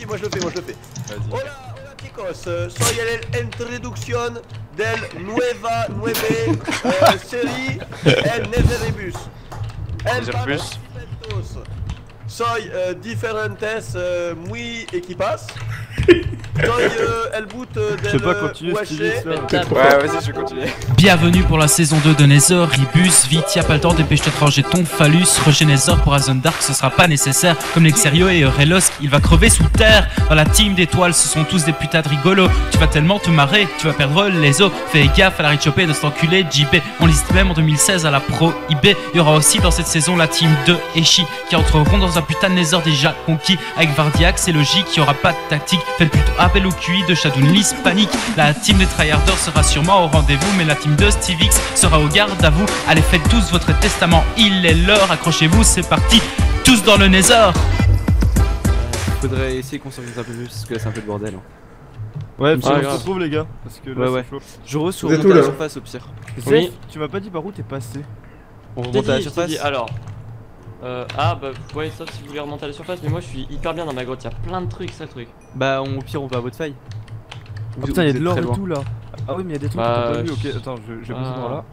moi je le fais. Vas-y. Hola, hola chicos, soy el introducción del nueve serie El Neveribus. Neveribus. Soy diferentes muy equipas. Soy el boot del Je sais pas continuer ce qu'il dit ça. Ouais, vas-y, je vais continuer. Bienvenue pour la saison 2 de Nether, Ribus, vite, y'a pas le temps, dépêche-toi de ranger ton phallus, Roger Nether pour Azon Dark, ce sera pas nécessaire, comme Lexerio et Eurelos, il va crever sous terre, dans la team d'étoiles, ce sont tous des putains de rigolos, tu vas tellement te marrer, tu vas perdre les os, fais gaffe à la richopée de cet enculé JB, on liste même en 2016 à la Pro IB, il y aura aussi dans cette saison la team de Eshi, qui entreront dans un putain de Nether déjà conquis, avec Vardiac, c'est logique, il y aura pas de tactique, faites plutôt appel au QI de Shadoun Lys panique, la team des tryharders sera sûrement au rendez-vous, mais la team de Stevix sera au garde à vous. Allez, faites tous votre testament, il est l'heure, accrochez-vous, c'est parti, tous dans le Nether. Faudrait essayer qu'on s'organise un peu plus parce que là c'est un peu le bordel. Ouais, puis on se grave. retrouve les gars, parce que là Ouais. c'est chaud. Je reçois Vous êtes remonter où, à la là surface au pire. Zef, tu m'as pas dit par où t'es passé? On Je t'ai remonte à la dit, je t'ai surface. dit, alors. Ah bah ouais, sauf si vous voulez remonter à la surface, mais moi je suis hyper bien dans ma grotte, y'a plein de trucs, ça le truc. Bah au pire on va à votre faille. Ah putain, y'a de êtes l'or très et loin. tout là. Ah oui, mais y'a des trucs Bah, qu'on t'a pas vu. Ok, attends, j'ai besoin par là.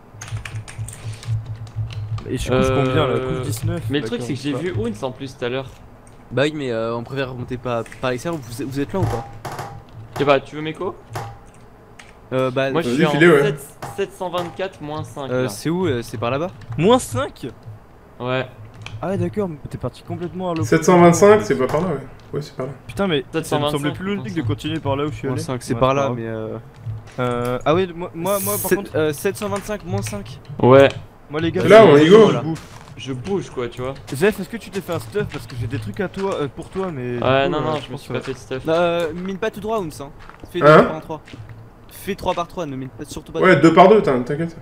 Et je couche Euh, combien là? Couche 19. Mais le truc d'accord, c'est que j'ai pas. vu Ounce en plus tout à l'heure. Bah oui mais on préfère remonter par l'extérieur, vous êtes là ou pas? Et bah tu veux Meko? Bah Moi je vas-y, suis en filez, ouais. 724 moins 5 là. c'est où? C'est par là-bas? Moins 5? Ouais. Ah ouais, d'accord, mais t'es parti complètement à l'opposé. 725, c'est pas par là, ouais. Ouais, c'est par là. Putain, mais ça me 725, semblait plus logique de continuer par là où je suis Moins allé. 5 c'est Ouais, par là grave. mais Ah oui, moi par contre. 725 moins 5. Ouais. Moi les gars. C'est là, je- on y go. je bouffe. Je bouge quoi, tu vois. Zef, est-ce que tu t'es fait un stuff parce que j'ai des trucs à toi, pour toi, mais. Ouais, du coup, non, je me pense suis que- pas fait de stuff. Mine pas tout droit Ounce hein. Fais Hein 3 en 3. Fais 3 par 3, ne mine pas surtout pas. Ouais, 2 par 2, t'inquiète.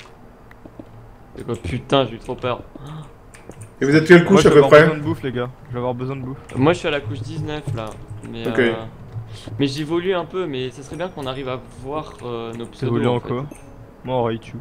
Oh putain, j'ai eu trop peur. Et vous êtes quelle Moi, couche je à vais peu avoir près? besoin de bouffe, les gars. Je vais avoir besoin de bouffe. Moi je suis à la couche 19 là. Mais, Ok. mais j'évolue un peu, mais ça serait bien qu'on arrive à voir nos C'est pseudos. volé en en fait. quoi? Moi en Raichu.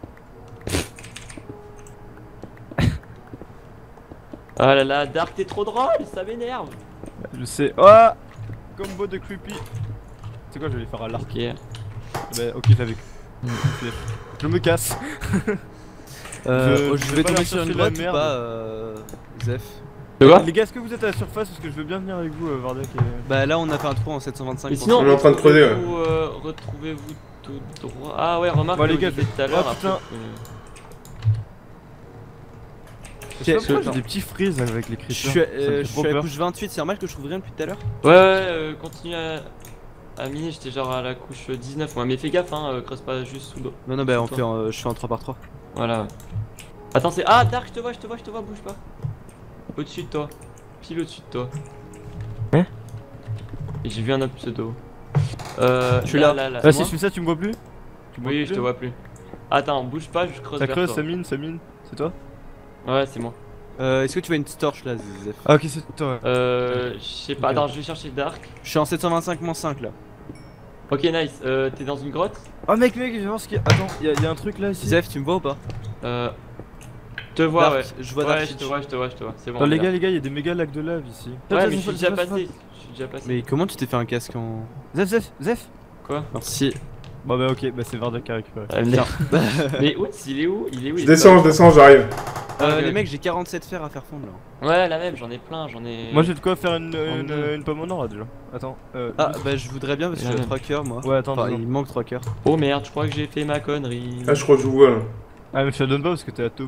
Ah là là, Dark t'es trop drôle, ça m'énerve. Je sais. Oh, combo de creepy. C'est quoi, je vais les faire à l'arc. Ok. Bah, ok, j'avais. Je me casse. Je vais vais pas tomber leur sur une chercher la grotte ou merde. pas Zef? Tu vois? Les gars, est-ce que vous êtes à la surface? Parce que je veux bien venir avec vous, Vardak et. Bah là on a fait un trou en 725. Mais sinon, On est en train de creuser, ouais. retrouvez-vous tout droit. Ah ouais, remarque, Bon, les les gars, gars, tout à l'heure. oh, putain. Je sais pas pourquoi j'ai des petits freeze avec les Je creepers. suis Ça me fait je trop suis à la peur. couche 28, c'est normal que je trouve rien depuis tout à l'heure? Ouais, continue à miner, j'étais genre à la couche 19. Moi, mais fais gaffe, hein, creuse pas juste sous l'eau. Non bah on Sous fait toi. je fais en 3 par 3. Voilà. Attends, c'est. Ah, Dark, je te vois, bouge pas. Au-dessus de toi. Pile au-dessus de toi. Hein? Et j'ai vu un autre pseudo. Je suis là. là. Ah, si je fais ça, tu me vois plus? Tu me vois Oui, plus je te vois plus. Attends, bouge pas, je creuse Ça vers creuse, toi. ça mine, c'est toi? Ouais, c'est moi. Est-ce que tu vois une torche là Zef? Ah, ok, c'est toi. Je sais pas, Ok. attends, je vais chercher Dark. Je suis en 725 moins 5 là. Ok, nice. T'es dans une grotte? Oh, mec, je vais voir ce qu'il y a. Attends, il y a un truc là ici. Zef tu me vois ou pas? Je te vois, Dark, ouais. je vois Ouais, Dark je Hitch. te vois. C'est bon. Attends, on est les là. gars, il y a des méga lacs de lave ici. Ouais, mais je suis déjà passé. Mais comment tu t'es fait un casque en... Zef Quoi? Merci. Bon, bah, ok, bah, c'est Vardak qui a récupéré. Mais où il est où? Il est où? Je il est descends, j'arrive. Ah, Les ok. mecs j'ai 47 fer à faire fondre là. pas- Ouais, la même, j'en ai plein, j'en ai. Moi, j'ai de quoi faire deux. une pomme en or là déjà. Attends, Ah bah je voudrais bien parce que Ouais. j'ai 3 cœurs moi. Ouais, attends, Enfin deux il manque 3 cœurs. Oh merde, je crois que j'ai fait ma connerie. Ah, je crois que je vous vois là. Ah, mais je te la donne pas parce que t'es à top.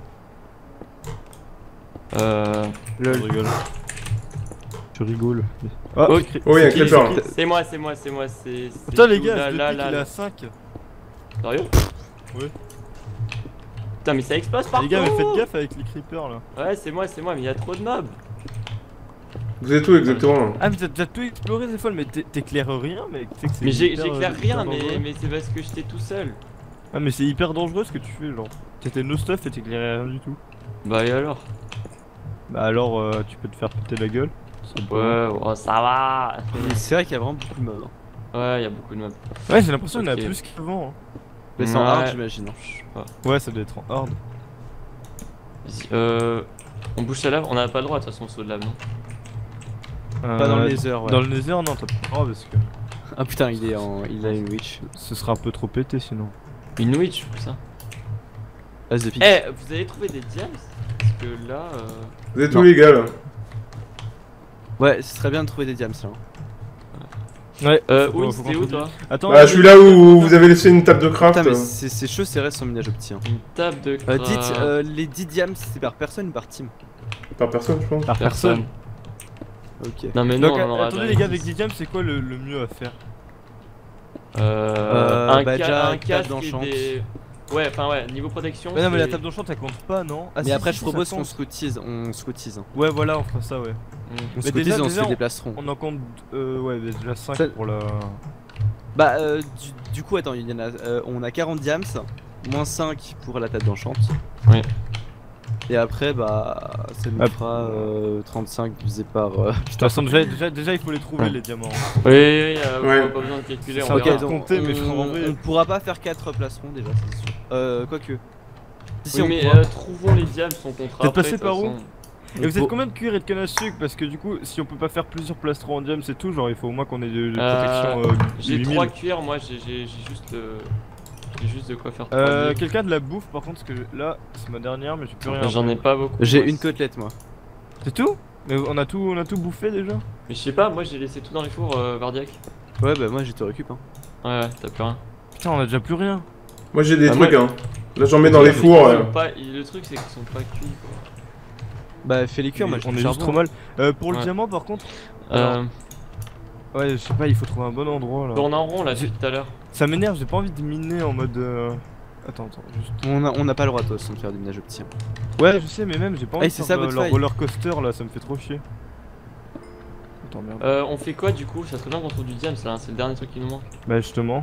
Lol. Je rigole. Je rigole. Ah, Oh, Oh, il y a un c'est qui, creeper. c'est qui C'est moi. Putain, les tout, gars, je là, le pique, il est à 5. Sérieux? Ouais. Putain, mais ça explose partout. Les gars, mais faites gaffe avec les creepers là. Ouais, c'est moi, mais il y a trop de mobs. Vous êtes où exactement? Ah, mais t'as tout exploré ces fois, mais t'éclaires rien, mec. Tu sais que c'est Mais hyper, j'éclaire hyper rien, dangereux. mais c'est parce que j'étais tout seul. Ah, mais c'est hyper dangereux ce que tu fais, genre. T'étais no stuff et t'éclairais rien du tout. Bah, et alors? Bah, alors, tu peux te faire péter la gueule. C'est bon. Ouais, oh, ça va. C'est vrai qu'il y a vraiment beaucoup de mobs. Hein. Ouais, il y a beaucoup de mobs. Ouais, j'ai l'impression qu'il y en a Ok. plus qu'avant. Mais c'est en Ouais. hard j'imagine. Je sais pas. Hein. Ouais, ça doit être en hard. Vas-y, on bouge la lave, on n'a pas le droit de toute façon au saut de lave, non? Pas dans le Nether, ouais. Dans le Nether, non, t'as pas le droit parce que Ah putain, il a une witch. ce serait un peu trop pété sinon. Une witch ou ça. As de pique. Eh, vous avez trouvé des diams? Parce que là. Vous êtes où les gars là? Ouais, ce serait bien de trouver des diams là. Ouais, Oui, c'était où toi? Attends, Bah, je suis là où vous avez laissé une table de craft. Putain, mais c'est chaud, c'est vrai, son minage opti. Hein. Une table de Dites, les 10 diams, c'est par personne ou par team? Par personne, je pense. par personne. Ok. Non mais non, Donc, on en aura attendez déjà les gars, une. avec 10 diams, c'est quoi le mieux à faire? Bah, déjà, un table casque et d'enchant. des. Ouais, enfin ouais, niveau protection. Mais non, mais la c'est- table d'enchant, elle compte pas, non? Ah, Mais si, après, si, je ça propose qu'on compte. scotise. On scotise. Hein. Ouais, voilà, on fera ça, ouais. Mm. On Mais scotise déjà- et on se déjà, fait des plastrons. On en compte, ouais, déjà 5 Ça- pour la. Bah, du coup, attends, il y en a, on a 40 diams, moins 5 pour la table d'enchante. Oui. Et après, bah, ça nous Hop. fera 35 divisé par. De toute façon, déjà, il faut les trouver, Ouais. les diamants. Oui, Ouais. pas besoin de calculer, Ça on va verra. être compté, mais faut en vrai. on pourra pas faire 4 placerons déjà, c'est sûr. Quoique. Si, Oui, on mais pourra. trouvons les diams, son contrat. T'es après, passé de toute par où façon. Et vous êtes combien de cuir et de canne à sucre? Parce que du coup, si on peut pas faire plusieurs plastrons en diam, c'est tout. Genre, il faut au moins qu'on ait de protection. J'ai 8000. 3 cuirs, moi j'ai juste. J'ai juste de quoi faire 3 Quelqu'un de la bouffe par contre, parce que là, c'est ma dernière, mais j'ai plus rien. J'en ai pas beaucoup. J'ai moi, une côtelette, moi. C'est tout? Mais on a tout bouffé déjà? Mais je sais pas, moi j'ai laissé tout dans les fours, Vardiac. Ouais, bah, moi, je te récup. Hein. Ouais, t'as plus rien. Putain, on a déjà plus rien. Moi j'ai des Ah, trucs, moi- hein. Là j'en mets dans les Mais fours. ils sont pas- Le truc c'est qu'ils sont pas cuits quoi. Bah, fais les cuire, moi, j'ai on du est juste charbon. trop mal. Pour le Ouais. diamant par contre, Euh, ouais, je sais pas, il faut trouver un bon endroit là. tourne en rond là depuis tout à l'heure. Ça m'énerve, j'ai pas envie de miner en mode. Attends, juste. On n'a pas le droit, toi, de faire des minages opti. Hein. Ouais, je sais, mais même j'ai pas envie de c'est faire ça, votre leur faille. roller coaster là, ça me fait trop chier. Attends, merde. On fait quoi du coup? Ça serait bien qu'on trouve du diams là, c'est le dernier truc qui nous manque. Bah, justement.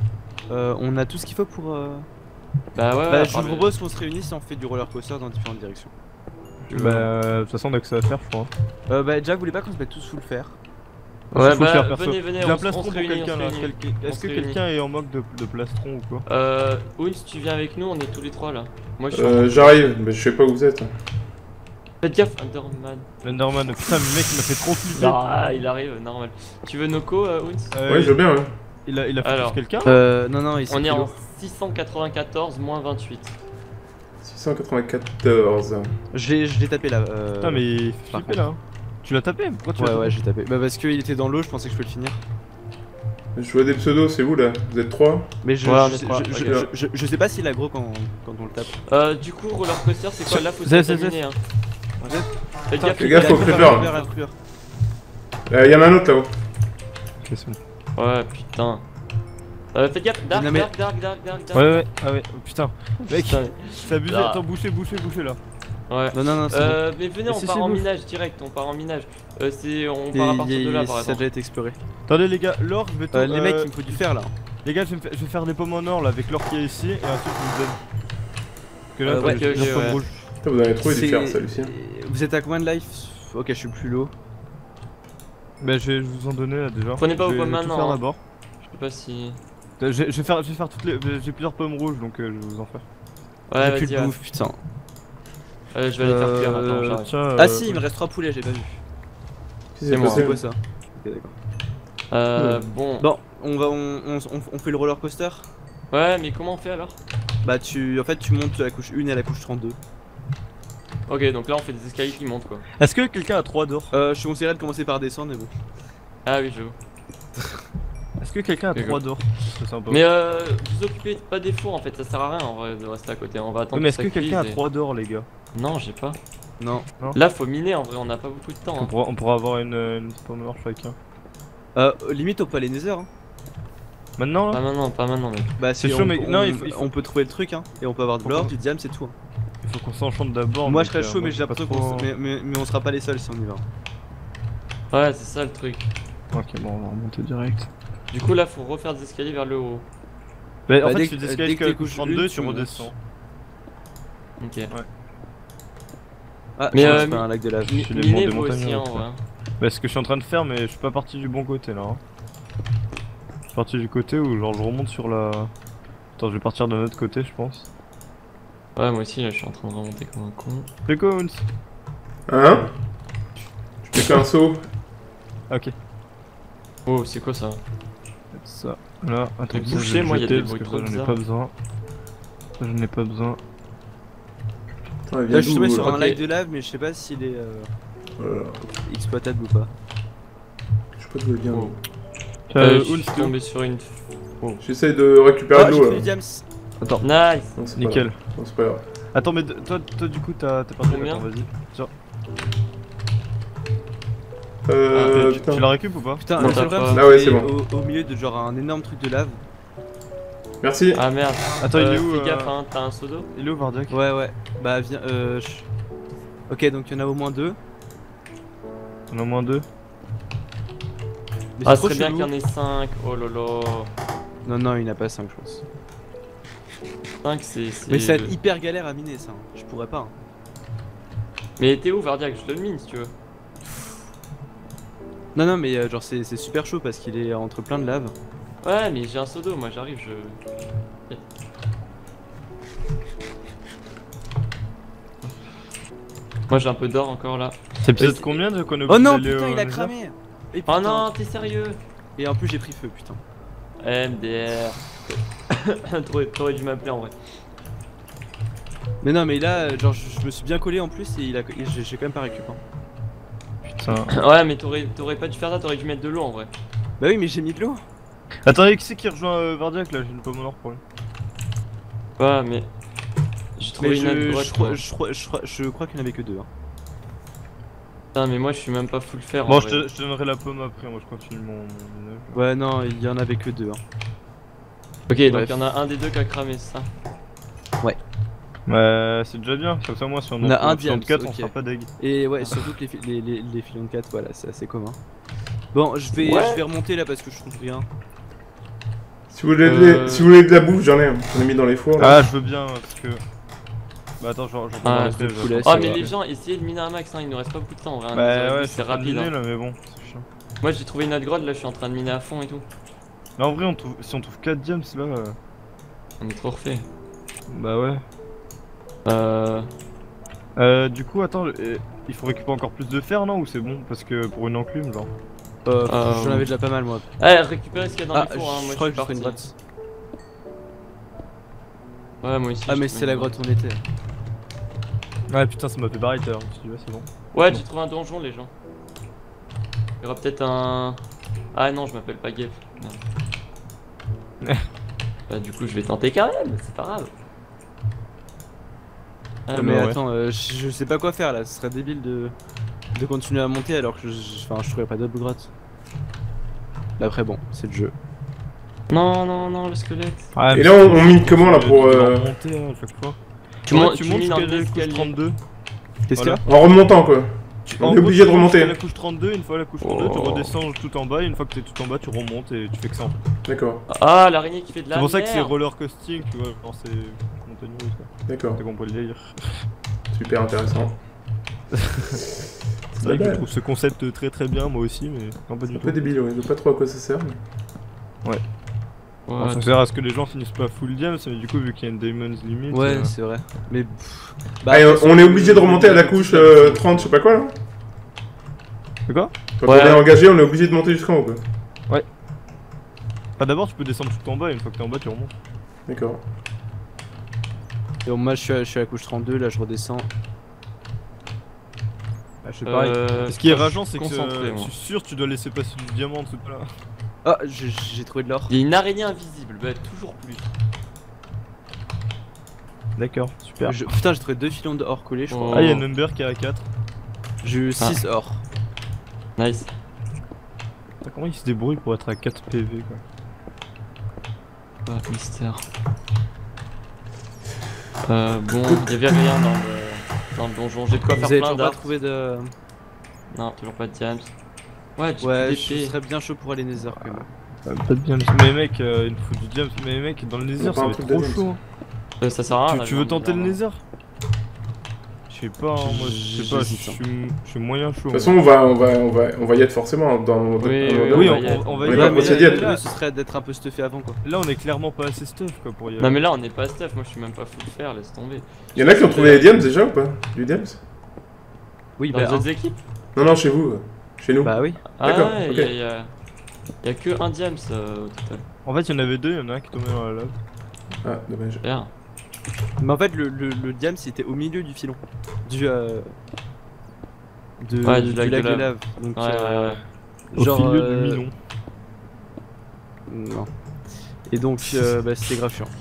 On a tout ce qu'il faut pour. Bah ouais, Bah, ouais. je vous propose qu'on se réunisse et on fait du roller coaster dans différentes directions. Bah, de toute façon, on a que ça à faire, je crois. Bah, Jack, vous voulez pas qu'on se mette tous sous le fer? Ouais, Faut le bah faire perso. venez, J'ai on un se plastron pour réunit, quelqu'un on là. se réunit. Est-ce On que se réunit. quelqu'un est en manque de plastron ou quoi? Ouns, tu viens avec nous, on est tous les trois là. Moi je suis en... J'arrive, mais je sais pas où vous êtes. Faites gaffe, Underman. Enderman, putain, le mec il m'a fait trop flipper. Ah, il arrive, normal. Tu veux Noco, Ouns? Ouais, je veux bien, ouais. Il a fait Alors. quelqu'un? Non, ils sont On est en kilos. 694 moins 28. 694. Je l'ai tapé là. Putain, mais il fait par flipper là. hein. Tu l'as tapé? Pourquoi tu l'as Ouais, tapé? ouais, j'ai tapé. Bah, parce qu'il était dans l'eau, je pensais que je peux le finir. Je vois des pseudos, c'est vous là? Vous êtes 3? Mais je, Ouais, on je, est sais- trois, je, ok. je sais pas s'il a gros quand on le tape. Du coup, roller coaster, c'est quoi? Là, faut se Zef, contaminer, hein. Faites gaffe, fais gaffe Il a au cru creeper. par le creeper. Y'en a un autre là-haut. Ok, c'est bon. Ouais, putain. Faites gaffe, dark, Dynamite. dark. Ouais, ah ouais, oh, putain. Mec, Putain. c'est abusé. Ah. Attends, bouchez là. Ouais. Non, c'est bon. Mais venez, Mais on si, part c'est en bon. minage direct, on part en minage. On part à partir de là, par Ça a exemple. déjà été exploré. Attendez, les gars, l'or, je vais tout. Les mecs, il me faut du fer là. Les gars, je vais faire des pommes en or là avec l'or qui est ici et ensuite je vous donne. Parce que là, Ouais, j'ai ok, plusieurs pommes ouais. rouges. Putain, vous en avez trouvé du C'est- fer, ça, Lucien. Vous êtes à combien de life? Ok, je suis plus low. Bah, je vais vous en donner là déjà. Prenez pas Je vos vais pommes tout maintenant, faire hein. d'abord. Je sais pas si. Je vais faire toutes les. J'ai plusieurs pommes rouges donc je vais vous en faire. Ouais, J'ai plus vas-y, de ouais. bouffe, putain. Je vais aller faire cuire, attends, j'arrive. Tiens, Ah si, il me reste 3 poulets, j'ai pas vu. Qu'est-ce qui s'est moi. passé? C'est quoi ça? Ok, d'accord. Bon. Bon, on fait le roller coaster. Ouais, mais comment on fait alors? Bah en fait tu montes de la couche 1 et à la couche 32. Ok, donc là on fait des escaliers qui montent quoi. Est-ce que quelqu'un a 3 d'or? Je te conseillerais de commencer par descendre mais bon. Ah oui, je veux. Est-ce que quelqu'un a Ok, 3 d'or? C'est sympa. Mais vous occupez pas des fours en fait, ça sert à rien en vrai de rester à côté. On va attendre Ouais, mais est-ce ça que quelqu'un a cuise et- 3 d'or, les gars? Non, j'ai pas. Non. Là faut miner en vrai, on n'a pas beaucoup de temps. hein. On pourra avoir une pomme or chacun. Limite on peut aller nether hein. Maintenant Pas là? maintenant, pas maintenant mec. Bah C'est si chaud, on, mais- on- non, il faut- on peut trouver le truc hein. Et on peut avoir de l'or, Pourquoi du diam, c'est tout. Hein. Il faut qu'on s'enchante d'abord. Moi donc, je serais chaud mais moi, j'ai l'impression pas trop- mais on sera pas les seuls si on y va. Ouais, c'est ça le truc. Ok, bon, on va remonter direct. Du coup là faut refaire des escaliers vers le haut. Bah, Bah, en fait, dès tu fais que- des dès escaliers que t'es jusqu'à la couche couche 32, une, tu tu montes. redescends. Ok. Ah, Mais, mais euh, c'est pas un lac de lave. Je suis les Miner monts des vous aussi montagnes, hein, en fait. ouais. Bah, ce que je suis en train de faire, mais je suis pas parti du bon côté là. Hein. Je suis parti du côté où genre je remonte sur la. Attends, je vais partir de l'autre côté, je pense. Ouais, moi aussi là je suis en train de remonter comme un con. C'est quoi, Ouns? Hein? Je fais qu'un saut. Ah, ok. Oh, c'est quoi ça? Ça, là, attends, Mais ça, bouchez, je vais moi, y a jeter des parce bruits que trop ça, j'en ai bizarres. pas besoin. Ça, j'en ai pas besoin. Putain, elle vient Là, je suis tombé d'où, sur là un Ok. lac de lave, mais je sais pas s'il est Oh là là. exploitable ou pas. Je sais pas d'où elle vient. Oh. Euh, Je suis Oul, c'est où? tombé sur une. J'essaye de récupérer Oh, de j'ai l'eau trouvé là. Diams. Attends, Nice! Non, c'est pas nickel. grave. Non, c'est pas grave. Attends, mais toi du coup, t'as perdu. Combien? Attends, vas-y. Tiens. Putain. Tu la récup ou pas? Putain, Non, le seul t'as problème, pas. Ah ouais, c'est c'est que au milieu de genre un énorme truc de lave. Merci. Ah merde! Attends, il est où? Fais gaffe, hein, t'as un seau d'eau? Il est où, Vardiak? Ouais. Bah, viens. Ok, donc il y en a au moins 2. On a au moins 2. Mais Ah, c'est ce trop serait bien chelou. qu'il y en ait 5. Oh lolo. Non, il n'y en a pas 5, je pense. 5, c'est. Mais ça va être hyper galère à miner ça. Je pourrais pas. Mais t'es où, Vardiak? Je te le mine si tu veux. Non, mais genre c'est super chaud parce qu'il est entre plein de lave. Ouais, mais j'ai un seau d'eau, moi j'arrive, je. Moi j'ai un peu d'or encore là. C'est peut-être c'est- combien de qu'on a Oh non, d'aller putain, au il a Nether? cramé. Et Oh putain. non, t'es sérieux? Et en plus, j'ai pris feu, putain. MDR. T'aurais dû m'appeler en vrai. Mais non, mais là, genre, je me suis bien collé en plus et j'ai quand même pas récupéré. Putain. Ouais, mais t'aurais pas dû faire ça, t'aurais dû mettre de l'eau en vrai. Bah oui, mais j'ai mis de l'eau. Attendez, qui c'est qui rejoint Vardiak là? J'ai pas mon or pour lui. Ouais, mais. J'ai trouvé Mais une autre grotte. moi. je crois qu'il n'y en avait que 2. Hein. Putain, mais moi je suis même pas full fer. Bon, en je vrai. te donnerai la pomme après, moi je continue mon minage. Ouais, non, il y en avait que 2. Hein. Ok, donc Bref. il y en a un des deux qui a cramé, c'est ça. C'est déjà bien, comme ça moi si on On a un en diams, 4 on ok. sera pas deg. Et ouais, surtout que les filons de 4, voilà, c'est assez commun. Bon, je vais remonter là parce que je trouve rien. Si vous voulez, si vous voulez de la bouffe, j'en ai mis dans les fours. Ah Là. je veux bien parce que... Bah attends, j'en Ah, reste je deux, vous laisse. Oh, ça mais va. les gens, essayez de miner un max, hein, il nous reste pas beaucoup de temps en vrai. Bah ouais, c'est rapide. Hein. là mais bon, c'est chiant. Moi j'ai trouvé une autre grotte, là je suis en train de miner à fond et tout. Mais en vrai, si on trouve 4 diams là... On est trop refait. Bah ouais. Du coup, attends, il faut récupérer encore plus de fer, non? Ou c'est bon? Parce que pour une enclume, genre. J'en avais déjà pas mal moi. Allez, récupérez ce qu'il y a dans Ah, les fours, hein, je moi crois je que suis je ferai une parti. grotte. Ouais, moi aussi. Ah, j'ai mais trouvé c'est la une grotte où on était. Ouais, putain, ça m'a fait pareil tout à l'heure. Je me suis dit, ouais, c'est bon. Ouais, j'ai trouvé un donjon, les gens. Il y aura peut-être un. Ah non, je m'appelle pas Gabe. Non. Bah, du coup, je vais tenter quand même, c'est pas grave. Ah, mais ouais. attends, je sais pas quoi faire là, ce serait débile de continuer à monter alors que je trouverais pas d'autres grottes. Mais après bon, c'est le jeu. Non, le squelette. Ouais, Et mais là, c'est- on mine comment, là, pour, de remonter, hein, à chaque fois. Tu Ouais, montes, tu tu montes mines en jusqu'à la couche escalier. 32. Qu'est-ce Voilà. qu'il y a En remontant, quoi. En On est gros, obligé de tu montes remonter. jusqu'à la couche 32, une fois à la couche 32, tu Oh. redescends tout en bas, et une fois que t'es tout en bas, tu remontes et tu fais que ça en fait. D'accord, Ah, l'araignée qui fait de la C'est pour ça que c'est merde. roller coasting, tu vois, genre c'est montagne russe quoi. d'accord. T'as compris le délire. Super intéressant. C'est vrai que je trouve ce concept très bien, moi aussi, mais non pas C'est du un tout. peu débile, ouais. Je sais pas trop à quoi ça sert. Mais... Ouais, Alors, ça sert à ce que les gens finissent pas full diams, mais du coup, vu qu'il y a une Diamonds Limit. Ouais, c'est vrai. Mais pff, Allez, après, on est surtout obligé de remonter à la couche 30, je sais pas quoi, là. C'est quoi? Quand Ouais. on est engagé, on est obligé de monter jusqu'en haut, quoi. Bah d'abord, tu peux descendre tout en bas, et une fois que t'es en bas, tu remontes. D'accord. Et moi je suis à la couche 32, là je redescends. Bah, je sais pareil. Ce qui est rageant, c'est que concentré, je moi. suis sûr tu dois laisser passer du diamant en dessous de là. Ah, j'ai trouvé de l'or. Il y a une araignée invisible, bah toujours plus. D'accord, super. Putain, j'ai trouvé 2 filons d'or collés, je crois. Oh. Ah, il y a Number qui est à 4. J'ai eu 6 or. Nice. Putain, comment il se débrouille pour être à 4 PV quoi? Ah, mystère. Bon, il y avait rien dans le donjon. J'ai de quoi Vous faire avez plein toujours pas d'arts. trouvé de. Non, toujours pas de diams. Ouais, du Ouais, coup, je d'épée. serais bien chaud pour aller Nether quand même. Pas de diams. Mais mec, il nous faut du diams. Mais mec, dans le Nether, pas ça un va être truc de trop diams. chaud. Ça sert à rien. Tu veux tenter le Nether? Je sais pas, hein, moi je sais pas, J'hésite, je suis moyen chaud. De toute façon, on va y être forcément dans... Oui, Oui, on on va On y est pas aller. procédé à tout. Le mieux, ce serait d'être un peu stuffé avant quoi. Là, on est clairement pas assez stuff quoi pour y aller. Non, mais là, on n'est pas stuff. Moi, je suis même pas full fer, laisse tomber. Il y en a qui ont trouvé les diams déjà ou pas? Du diams? Oui, Dans bah. les autres équipes? Non, non, chez vous. Chez nous. Bah oui. Ah D'accord, ouais, ok. y a que un diams au total. En fait, il y en avait deux, il y en a un qui tombait dans la lave. Ah, dommage. Super. Mais en fait, le diams c'était au milieu du filon. Du Ouais, du du lac lac de de lave. lave. Donc, Ouais, ouais, ouais. Au genre. milieu du Milon. Non. Et donc, bah, c'était grave chiant.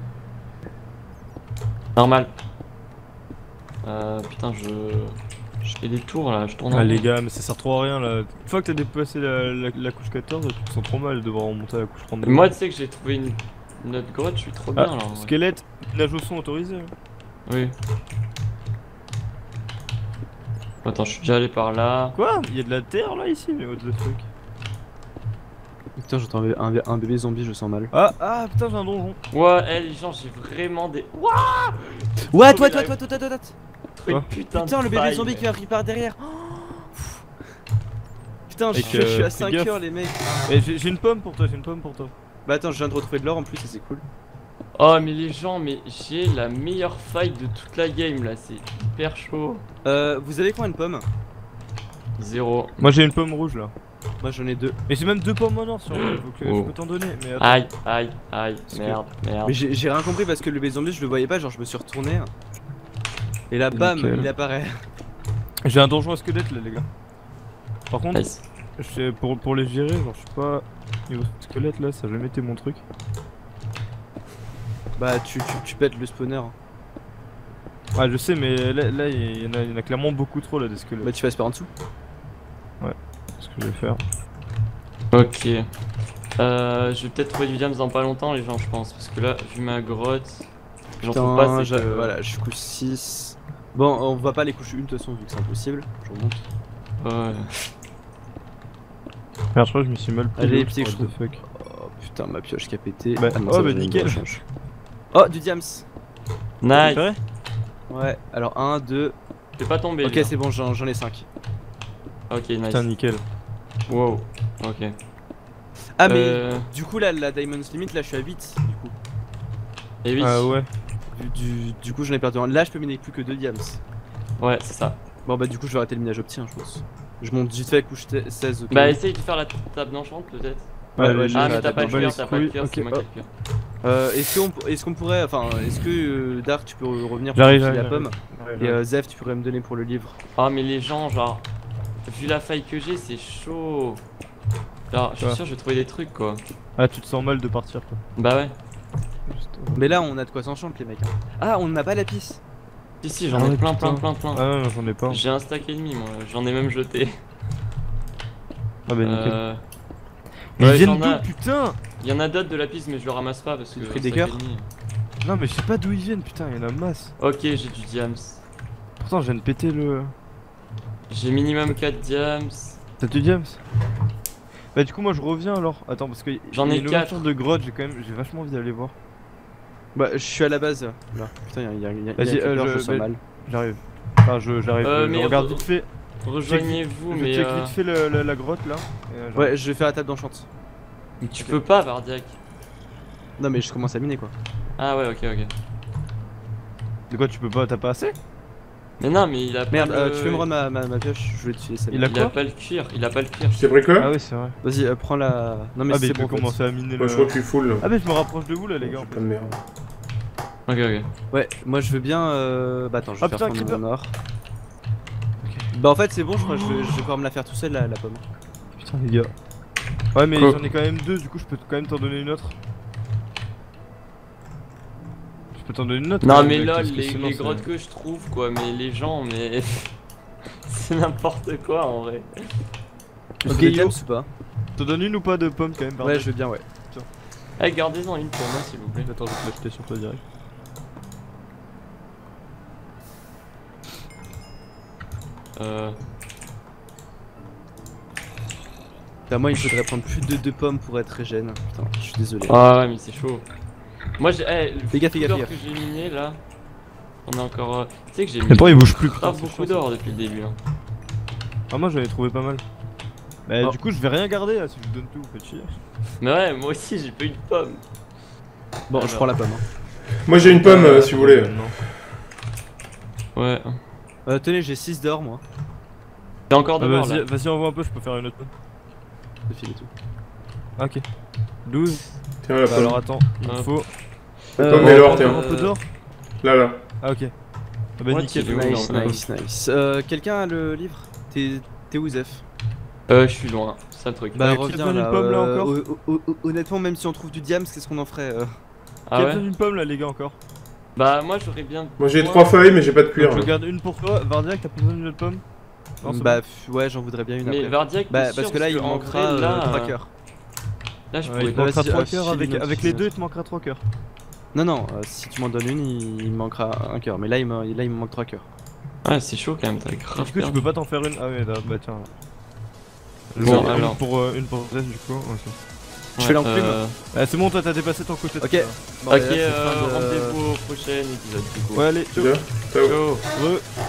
Normal. Putain, je fais des tours là, je tourne en Ah rond. les gars, mais ça sert trop à rien là. Une fois que t'as dépassé la couche 14, tu te sens trop mal de devoir remonter à la couche 32. Moi, tu sais que j'ai trouvé une autre grotte, je suis trop bien là. en vrai. Squelette, nage au son autorisé. Oui. Attends, je suis déjà allé par là. Quoi? Il y a de la terre là ici, mais what the fuck? Putain, j'entends un bébé zombie, je sens mal. Ah putain, j'ai un donjon. Ouais, les gens, j'ai vraiment des. Ouah Ouais, toi. Quoi Putain, Putain, le bébé faille, zombie mec. qui m'a pris par derrière. Putain, je Mec, suis à fais 5 gaffe. heures, les mecs. Eh, j'ai une pomme pour toi, j'ai une pomme pour toi. Bah, attends, je viens de retrouver de l'or en plus, et c'est cool. Oh, mais les gens, mais j'ai la meilleure faille de toute la game là, c'est hyper chaud. Vous avez quoi, une pomme? 0. Moi j'ai une pomme rouge là. Moi, j'en ai 2. Et j'ai même 2 pommes en or sur moi, donc Oh. je peux t'en donner. Mais attends. Aïe, que- merde. Mais j'ai rien compris parce que le bébé zombie, je le voyais pas, genre, je me suis retourné. Et là, bam, Nickel. il apparaît. J'ai un donjon à squelette là, les gars. Par contre, Nice. pour les gérer, genre je sais pas. Niveau squelette là, ça a jamais été mon truc. Bah, tu pètes le spawner. Ah, je sais, mais là il y en a clairement beaucoup trop là des squelettes. Bah, tu passes par en dessous. C'est ce que je vais faire. Ok. Je vais peut-être trouver du diams dans pas longtemps, les gens, je pense. Parce que là, vu ma grotte, j'en trouve pas. Putain, C'est que... voilà, je suis couche 6. Bon, on va pas les coucher une de toute façon, vu que c'est impossible. Je remonte. Ouais. Merde, je crois que je me suis mal pris. Allez, l'autre, petit, what je the fuck. Oh putain, ma pioche qui a pété. Bah, non, oh, ça bah, va, j'ai une nickel. bonne chance. Oh, du diams. Nice. Préféré Ouais, alors 1, 2. T'es pas tombé. Ok, là. c'est bon, j'en ai 5. Ok, nice. Putain, nickel. Wow. Ok. Ah, mais du coup, là, la Diamonds Limit, là, je suis à 8. Du coup, Et oui. Ah ouais. du coup, j'en ai perdu un. Là, je peux miner plus que 2 diams. Ouais, c'est ça. Bon, bah, du coup, je vais arrêter le minage opti, je pense. Je monte vite fait à couche 16. Bah, essaye de faire la table d'enchant peut-être. Ouais, Allez, ouais, j'ai Ah, la mais t'as table pas le d'enchant. cuir, t'as pas le cuir, Ok, c'est moi qui ai hop. le cuir. Est-ce qu'on pourrait. Enfin, est-ce que Dark, tu peux revenir pour J'arrive, me filer la j'arrive, pomme? Et Zef, tu pourrais me donner pour le livre. Ah, mais les gens, genre, vu la faille que j'ai, c'est chaud. Alors, je suis Quoi sûr, je vais trouver des trucs quoi. Ah, tu te sens mal de partir quoi. Bah ouais. Mais là, on a de quoi s'enchanter, les mecs. Hein. Ah, on n'a pas la piste. Si, j'en Ah ai ouais, plein. Ah non, j'en ai pas. J'ai un stack et demi, moi, j'en ai même jeté. Ah bah nickel. Ouais, Mais ils viennent j'en ai. d'où putain? Il y en a d'autres de la piste, mais je le ramasse pas parce que. Tu pris des stack cœurs et demi. Non mais je sais pas d'où ils viennent putain, il y en a masse. Ok, j'ai du diams. Pourtant je viens de péter le... J'ai minimum 4 diams. T'as du James? Bah du coup moi je reviens alors. Attends parce que J'en il y a ai une 4. ouverture de grotte, j'ai vachement envie d'aller voir. Bah, je suis à la base. Là. Putain, il y a Vas-y, je sens mal. J'arrive. Enfin j'arrive, je mais regarde vite fait. Rejoignez-vous, Je mais. check vite fait la grotte là. et, j'arrive. Ouais, je vais faire la table d'enchante. Tu peux pas, Bardiac. Non, mais je commence à miner quoi. Ah ouais, ok. De quoi tu peux pas, t'as pas assez? Mais non, mais il a Merde, pas le... tu peux me rendre ma pioche? Je vais te filer celle-là. Il a Il quoi a pas le cuir, il a pas le cuir. Tu t'es pris quoi? Ah ouais c'est vrai. Vas-y, prends la. Non, mais Ah mais c'est il peut bon. en fait. commencer à miner Moi le... je crois que je suis full là. Ah mais je me rapproche de vous là les gars. J'ai plein de merde. Ok. Ouais, moi je veux bien. Bah, attends, je vais Ah, faire putain, prendre mon or. Bah, en fait, c'est bon, je crois que je vais pouvoir me la faire tout seul la pomme. Putain les gars. Ouais mais Quoi j'en ai quand même deux, du coup je peux quand même t'en donner une autre. Je peux t'en donner une autre. Non, quand même, mais mec, lol, parce que sinon, les c'est- grottes que je trouve, quoi, mais les gens, mais. C'est n'importe quoi en vrai. Ok, yo. James ou pas? T'en donnes une ou pas de pommes quand même par Ouais, contre. je veux bien, ouais. Eh, gardez-en une pour moi, s'il vous plaît. Attends, je vais te l'acheter sur toi direct. Bah, moi, il faudrait prendre plus de 2 pommes pour être régène. Putain, je suis désolé. Ah ouais, mais c'est chaud. Moi, j'ai. Eh, le Fais gaffe, fais gaffe, d'or fais que j'ai miné là. On a encore. Tu sais que j'ai mis Mais pourquoi il bouge plus putain, grave c'est beaucoup chiant, ça. d'or depuis le début. Hein. Ah moi j'en ai trouvé pas mal. Bah Oh. du coup je vais rien garder là si je vous donne tout, vous faites chier. Mais ouais, moi aussi, j'ai pas eu de pomme. Bon, je Alors. prends la pomme. Hein. Moi j'ai une pomme si vous voulez. Non. Ouais. Tenez, j'ai 6 d'or, moi. T'es encore dehors là. Vas-y, envoie un peu, je peux faire une autre pomme. De fil et tout. Ah, ok. 12. Tiens, la Bah, pomme. alors attends, il me Hop. faut. La pomme est l'or, un tiens. peu d'or. Là. Ah, ok. Ah, bah, Ouais, nickel. tu veux, Nice, non, nice. Quelqu'un a le livre? T'es où, Zef? Je suis loin, c'est ça le truc. Bah Qui a reviens besoin là. d'une pomme, là, encore Honnêtement, même si on trouve du diams, qu'est-ce qu'on en ferait Ah Qui a ouais. besoin d'une pomme là, les gars, encore? Bah moi j'aurais bien. Moi j'ai 3 feuilles, mais j'ai pas de cuir. Je là. garde une pour toi. Vardiac, t'as pas besoin d'une autre pomme? Non, c'est Bah ouais, j'en voudrais bien une Mais après. Vardiac, Bah t'es parce sûr, que là il en manquera vrai, là, 3 cœurs. Là je bon. pourrais Il te pas. manquera vas-y, 3 cœurs, file-nous, avec les file-nous. deux, il te manquera 3 cœurs. Non, si tu m'en donnes une, il me manquera un cœur. Mais là il me manque 3 cœurs. Ouais, c'est chaud quand même, t'as grave. Du coup, tu peux pas t'en faire une. Ah, ouais, là, bah tiens. Bon, Une alors. une pour Zef, du coup. Ok. Je fais l'enclume. Ah, c'est bon, toi t'as dépassé ton côté. Ok. tout ça. Bon, Ok, là, c'est fin de- rendez-vous au prochain épisode du coup. Ouais, allez, ciao. Ciao. Ciao. Re.